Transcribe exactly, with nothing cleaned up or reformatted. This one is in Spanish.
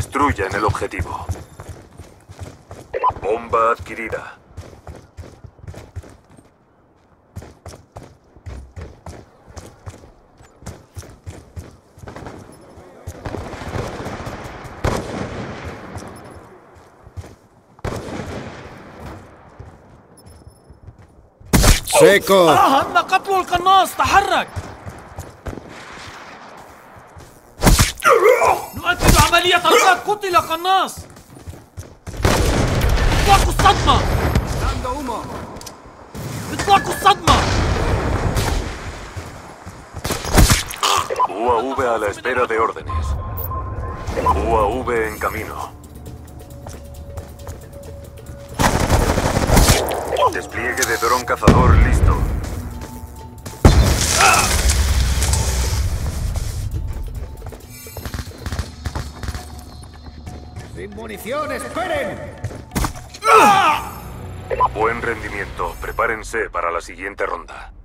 Destruyan el objetivo. Bomba adquirida. سيكو. هم قتلوا القناص. تحرك. نؤكد عملية إسقاط. قتل قناص. إطلاق الصدمة. إطلاق الصدمة. U A V a la espera de órdenes. U A V en camino. Despliegue de dron cazador listo. ¡Sin munición, esperen! Buen rendimiento. Prepárense para la siguiente ronda.